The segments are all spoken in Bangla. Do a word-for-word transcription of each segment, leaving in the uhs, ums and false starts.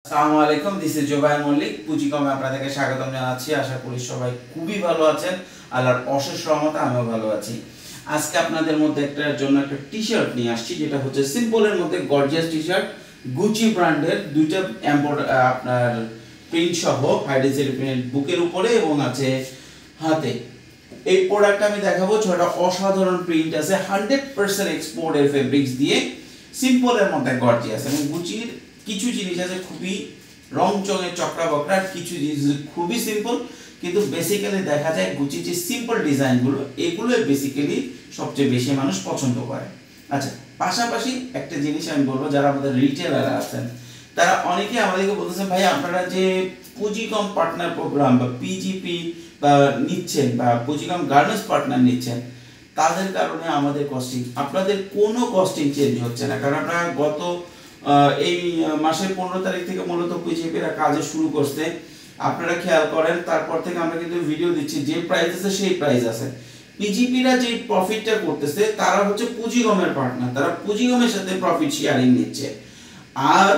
আসসালামু আলাইকুম, দিস ইজ জোবায়ের মল্লিক। পুঁজিকমে আপনাদেরকে স্বাগতম জানাচ্ছি। আশা করি সবাই খুবই ভালো আছেন। আল্লাহর অশেষ রহমতে আমিও ভালো আছি। আজকে আপনাদের মধ্যে একটার জন্য একটা টি শার্ট নিয়ে আসছি, যেটা হচ্ছে সিম্পলের মধ্যে গর্জিয়াস টি শার্ট, গুচি ব্র্যান্ডের, দুইটা এমব্রয়ডারি আপনার প্রিন্ট সহ হাইডেন্সিটি প্রিন্ট বুকের উপরে এবং আছে হাতে। এই প্রোডাক্টটা আমি দেখাবো। ছয়টা অসাধারণ প্রিন্ট আছে, হান্ড্রেড পার্সেন্ট এক্সপোর্টের ফেব্রিক্স দিয়ে, সিম্পলের মধ্যে গর্জিয়াস। এবং গুচির কিছু জিনিস আছে খুবই রং চঙের চক্রা বকরা, কিছু জিনিস খুবই সিম্পল, কিন্তু বেসিক্যালি দেখা যায় গুচি যে সিম্পল ডিজাইনগুলো, এগুলো বেসিক্যালি সবচেয়ে বেশি মানুষ পছন্দ করে। আচ্ছা, পাশাপাশি একটা জিনিস আমি বলবো, যারা আমাদের রিটেলার আছেন তারা অনেকে আমাদেরকে বলতেছেন, ভাই আপনারা যে পুঁজিকম পার্টনার প্রোগ্রাম বা পিজিপি বা নিচ্ছেন বা পুঁজিকম গার্মেন্টস পার্টনার নিচ্ছেন, তাদের কারণে আমাদের কস্টিং, আপনাদের কোনো কস্টিং চেঞ্জ হচ্ছে না। কারণ আপনারা গত এই মাসের পনেরো তারিখ থেকে মূলত পিজিপিরা কাজে শুরু করছে। আপনারা খেয়াল করেন, তারপর থেকে আমরা কিন্তু ভিডিও দিচ্ছি, যে প্রাইস আছে সেই প্রাইস আছে। পিজিপিরা যে প্রফিটটা করতেছে তারা হচ্ছে পুঁজিগমের পার্টনার, তারা পুঁজিগমের সাথে প্রফিট শেয়ারিং নিচ্ছে। আর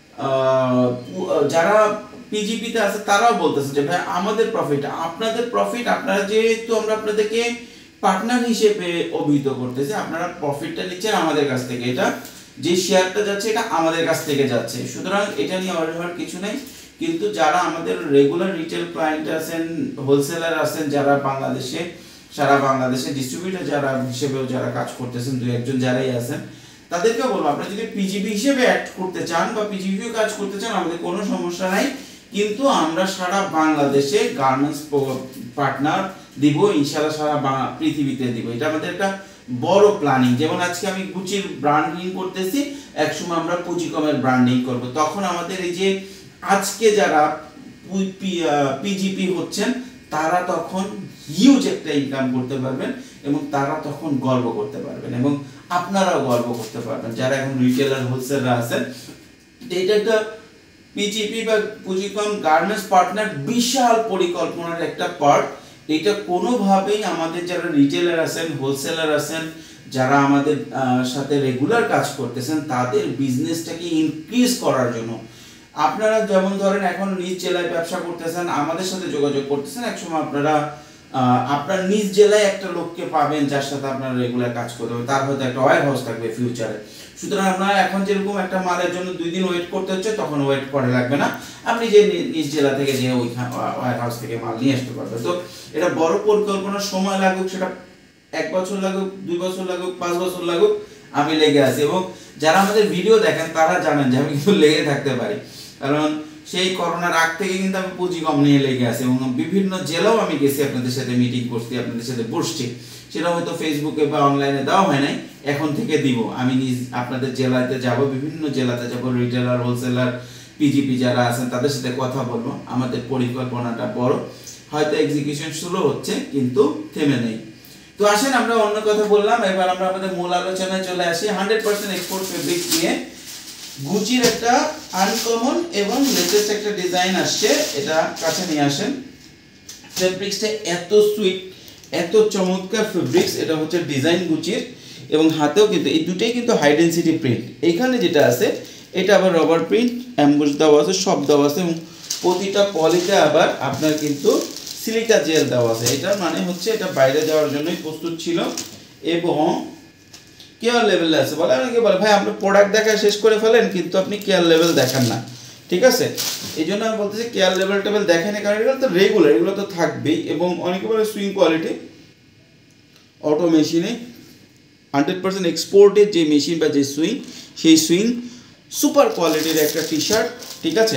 যারা পিজিপিতে আছে তারাও বলতেছে যে ভাই আমাদের প্রফিট, আপনাদের প্রফিট, আপনারা যেহেতু আমরা আপনাদেরকে পার্টনার হিসেবে অভিহিত করতেছি, আপনারা প্রফিটটা নিচ্ছেন আমাদের কাছ থেকে, এটা যে শেয়ারটা যাচ্ছে এটা আমাদের কাছ থেকে যাচ্ছে। সুতরাং এটা নিয়ে অবাক হওয়ার কিছু নেই। কিন্তু যারা আমাদের রেগুলার রিটেল ক্লায়েন্ট আছেন, হোলসেলার আছেন, যারা বাংলাদেশে, সারা বাংলাদেশে ডিস্ট্রিবিউটর যারা হিসেবেও যারা কাজ করতেছেন, দুই একজন যারাই আছেন, তাদেরকে বলবো আপনারা যদি পিজিবি হিসেবে অ্যাড করতে চান বা পিজিবিও কাজ করতে চান, আমাদের কোনো সমস্যা নাই। কিন্তু আমরা সারা বাংলাদেশে গার্মেন্টস পার্টনার দিব ইনশাআল্লাহ, সারা পৃথিবীতে দিব। এটা আমাদের একটা বড় প্ল্যানিং। যেমন আজকে আমি গুচির ব্র্যান্ডিং করতেছি, একসময় আমরা পুঁজিকমের ব্র্যান্ডিং করব। তখন আমাদের এই যে আজকে যারা পিজিপি হচ্ছেন তারা তখন হিউজ একটা ইনকাম করতে পারবেন এবং তারা তখন গর্ব করতে পারবেন এবং আপনারাও গর্ব করতে পারবেন যারা এখন রিটেলার হোলসেলার আছেন। এটা একটা পিজিপি বা পুঁজিকম গার্মেন্টস পার্টনার বিশাল পরিকল্পনার একটা পার্ট। এটা কোনোভাবেই আমাদের যারা রিটেলার আছেন, হোলসেলার আছেন, যারা আমাদের সাথে রেগুলার কাজ করতেছেন, তাদের বিজনেসটাকে ইনক্রিজ করার জন্য, আপনারা যেমন ধরেন এখন নিজ জেলায় ব্যবসা করতেছেন, আমাদের সাথে যোগাযোগ করতেছেন, একসময় আপনারা আপনার নিজ জেলায় একটা লোককে পাবেন যার সাথে আপনারা রেগুলার কাজ করতে হবে, তার হয়তো একটা ওয়্যার হাউস থাকবে ফিউচারে। সুতরাং আপনারা এখন যেরকম একটা মালের জন্য দুই দিন ওয়েট করতে হচ্ছে, তখন ওয়েট করা লাগবে না, আপনি যে নিজ জেলা থেকে যে ওই ওয়্যার হাউস থেকে মাল নিয়ে আসতে পারবেন। তো এটা বড় পরিকল্পনার সময় লাগুক, সেটা এক বছর লাগুক, দুই বছর লাগুক, পাঁচ বছর লাগুক, আমি লেগে আছি। এবং যারা আমাদের ভিডিও দেখেন তারা জানেন যে আমি কিন্তু লেগে থাকতে পারি, কারণ সেই করোনার আগ থেকে কিন্তু আমি পুঁজিকম নিয়ে লেগে আছি এবং বিভিন্ন জেলাও আমি গেছি, আপনাদের সাথে মিটিং করছি, আপনাদের সাথে বসছি। সেটা হয়তো ফেসবুকে বা অনলাইনে দেওয়া হয় নাই, এখন থেকে দিব। আমি নিজ আপনাদের জেলাতে যাব, বিভিন্ন জেলাতে যাব, রিটেলার, হোলসেলার, পিজিপি যারা আছেন তাদের সাথে কথা বলবো। আমাদের পরিকল্পনাটা বড়, হয়তো এক্সিকিউশন স্লো হচ্ছে কিন্তু থেমে নেই। তো আসেন, আমরা অন্য কথা বললাম, এবার আমরা আমাদের মূল আলোচনায় চলে আসি। হান্ড্রেড পার্সেন্ট এক্সপোর্ট ফেব্রিক দিয়ে গুচির একটা আনকমন এবং লেটেস্ট একটা ডিজাইন আসছে, এটা কাছে নিয়ে আসেন। ফেব্রিক্সটা এত সুইট, এত চমৎকার ফেব্রিক্স। এটা হচ্ছে ডিজাইন গুচির এবং হাতেও কিন্তু এই দুটোই কিন্তু হাই ডেনসিটি প্রিন্ট। এইখানে যেটা আছে এটা আবার রবার প্রিন্ট, অ্যাম্বুশ দেওয়া আছে, সব দেওয়া আছে এবং প্রতিটা পলিতে আবার আপনার কিন্তু সিলিকা জেল দেওয়া আছে। এটার মানে হচ্ছে এটা বাইরে যাওয়ার জন্যই প্রস্তুত ছিল এবং কেয়ার লেভেলে আছে। বলে অনেকে বলে ভাই আপনি প্রোডাক্ট দেখা শেষ করে ফেলেন কিন্তু আপনি কেয়ার লেভেল দেখান না, ঠিক আছে? এই জন্য আমি বলতেছি কেয়ার লেভেল টেবেল দেখেন, কারণ এগুলো তো রেগুলার, এগুলো তো থাকবেই। এবং অনেকে বলে সুইং কোয়ালিটি, অটো মেশিনে হান্ড্রেড পার্সেন্ট এক্সপোর্টের যে মেশিন বা যে সুইং, সেই সুইং সুপার কোয়ালিটির একটা টি শার্ট, ঠিক আছে?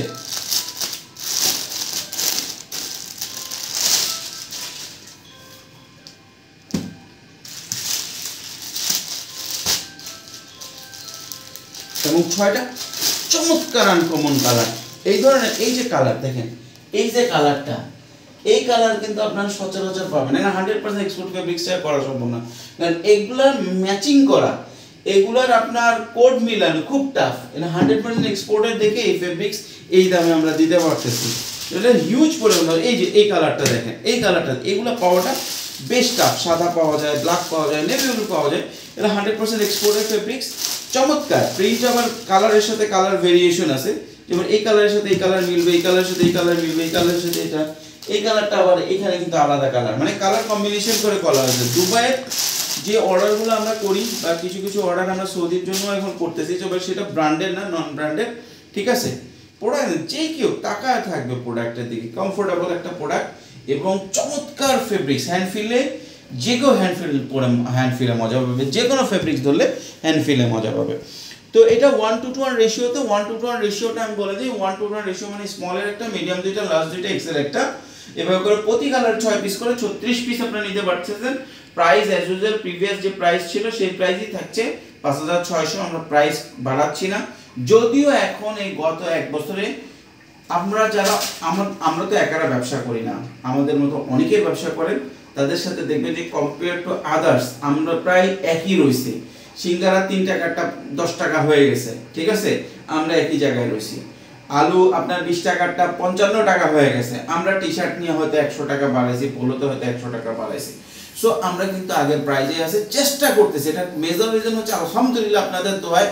এবং ছয়টা চমৎকার আনকমন কালার। এই ধরনের এই যে কালার দেখেন, এই যে কালারটা, এই কালার কিন্তু আপনারা সচরাচর পাবেন না। হান্ড্রেড পার্সেন্ট এক্সপোর্ট ফেব্রিক্স করা সম্ভব না, কারণ এগুলার ম্যাচিং করা, এগুলার আপনার কোড মিলানো খুব টাফ। এটা হান্ড্রেড পার্সেন্ট এক্সপোর্টের দেখে এই ফেব্রিক্স এই দামে আমরা দিতে পারতেছি। এটা হিউজ পরিমাণ। এই যে এই কালারটা দেখেন, এই কালারটা, এগুলো পাওয়াটা বেশ টাফ। সাদা পাওয়া যায়, ব্ল্যাক পাওয়া যায়, নেভি ব্লু পাওয়া যায়। এটা হান্ড্রেড পার্সেন্ট এক্সপোর্টের ফেব্রিক্স, চমৎকার প্রিন্ট। আবার কালারের সাথে কালার ভেরিয়েশন আছে, যেমন এই কালারের সাথে এই কালার মিলবে, এই কালারের সাথে এই কালার মিলবে, এই কালারের সাথে এটা, এই কালারটা আবার এখানে কিন্তু আলাদা কালার, মানে কালার কম্বিনেশন করে করা হয়েছে। দুবাইয়ের যে অর্ডারগুলো আমরা করি বা কিছু কিছু অর্ডার আমরা সৌদির জন্য এখন করতেছি, তবে সেটা ব্র্যান্ডের না, নন ব্র্যান্ডের, ঠিক আছে। প্রোডাক্ট যে কেউ তাকায় থাকবে প্রোডাক্টের দিকে, কমফোর্টেবল একটা প্রোডাক্ট এবং চমৎকার ফেব্রিক্স, হ্যান্ড ফিলে যে কেউ হ্যান্ড ফিল পরে হ্যান্ড ফিলে মজা পাবে, যে কোনো ফেব্রিক্স ধরলে হ্যান্ড ফিলে মজা পাবে। তো এটা ওয়ান টু টু ওয়ান রেশিওতে, ওয়ান টু টু ওয়ান রেশিওটা আমি বলে দিই, ওয়ান টু ওয়ান রেশিও মানে স্মলের একটা, মিডিয়াম দুইটা, লার্জ দুইটা, এক্সেল একটা, এভাবে করে প্রতি কালার ছয় পিস করে ছত্রিশ পিস আপনারা নিতে পারতেছেন। প্রাইস অ্যাজ ইউজুয়াল প্রিভিয়াস যে প্রাইস ছিল সেই প্রাইসই থাকছে পাঁচ হাজার ছয়শো, আমরা প্রাইস বাড়াচ্ছি না। যদিও এখন এই গত এক বছরে আমরা যারা আমরা আমরা তো একারা ব্যবসা করি না, আমাদের মতো অনেকেই ব্যবসা করেন, তাদের সাথে দেখবেন যে কম্পেয়ার টু আদার্স আমরা প্রায় একই রয়েছি। সিঙ্গারা তিন টাকাটা দশ টাকা হয়ে গেছে, ঠিক আছে, আমরা একই জায়গায় রয়েছি। আলু আপনার বিশ টাকাটা পঞ্চান্ন টাকা হয়ে গেছে, আমরা টি শার্ট নিয়ে হয়তো একশো টাকা বাড়াইছি, পোলোতে হয়তো একশো টাকা বাড়াইছি। সো আমরা কিন্তু আগের প্রাইজে আছে, চেষ্টা করতেছি। এটা মেজর রিজন হচ্ছে আলহামদুলিল্লাহ আপনাদের দোয়ায়,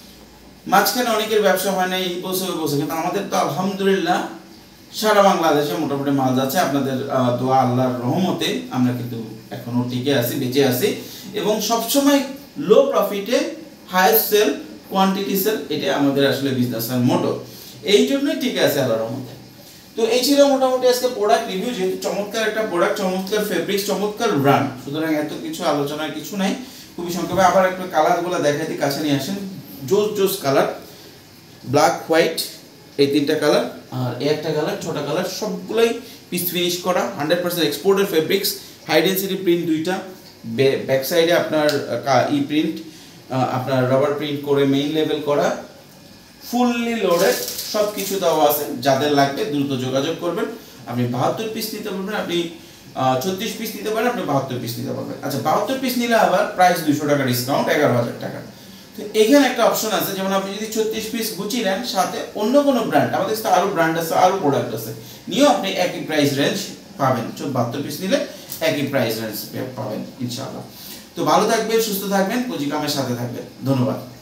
মাঝখানে অনেকের ব্যবসা হয় না, এই বছর ওই বছর, কিন্তু আমাদের তো আলহামদুলিল্লাহ সারা বাংলাদেশে মোটামুটি মাল যাচ্ছে। আপনাদের দোয়া, আল্লাহর রহমতে আমরা কিন্তু এখনো টিকে আছি, বেঁচে আছি, এবং সবসময় লো প্রফিটে হাইয়েস্ট সেল, কোয়ান্টিটি সেল, এটা আমাদের আসলে বিজনেসের মোটো, এই জন্যই টিকে আছে আল্লাহর রহমতে। তো এই ছিল মোটামুটি আজকে প্রোডাক্ট রিভিউ। যেহেতু চমৎকার একটা প্রোডাক্ট, চমৎকার ফেব্রিক্স, চমৎকার ব্র্যান্ড, সুতরাং এত কিছু আলোচনার কিছু নাই, খুবই সংক্ষেপে। আবার একটা কালারগুলো দেখাই দিই, কাছে নিয়ে আসেন। জোস জোস কালার, ব্ল্যাক, হোয়াইট, এই তিনটা কালার, আর এই একটা কালার, ছোটা কালার, সবগুলোই পিস ফিনিশ করা, হান্ড্রেড পার্সেন্ট এক্সপোর্টের ফেব্রিক্স, হাই ডেন্সিটি প্রিন্ট দুইটা, ব্যাক সাইডে আপনার ই প্রিন্ট, আপনার রাবার প্রিন্ট করে মেইন লেভেল করা, ফুললি লোডেড, সব কিছু দেওয়া আছে। যাদের লাগবে দ্রুত যোগাযোগ করবেন। আপনি বাহাত্তর পিস নিতে পারবেন, আপনি ছত্রিশ পিস নিতে পারেন, আপনি বাহাত্তর পিস নিতে পারবেন। আচ্ছা, বাহাত্তর পিস নিলে আবার প্রাইস দুশো টাকা ডিসকাউন্ট, এগারো হাজার টাকা। তো এখানে একটা অপশন আছে, যেমন আপনি যদি ছত্রিশ পিস গুচি নেন, সাথে অন্য কোনো ব্র্যান্ড, আমাদের কাছে আরও ব্র্যান্ড আছে, আরও প্রোডাক্ট আছে, নিয়েও আপনি একই প্রাইস রেঞ্জ পাবেন। বাহাত্তর পিস নিলে একই প্রাইস রেঞ্জ পাবেন ইনশাআল্লাহ। তো ভালো থাকবেন, সুস্থ থাকবেন, পুঁজি কামের সাথে থাকবেন। ধন্যবাদ।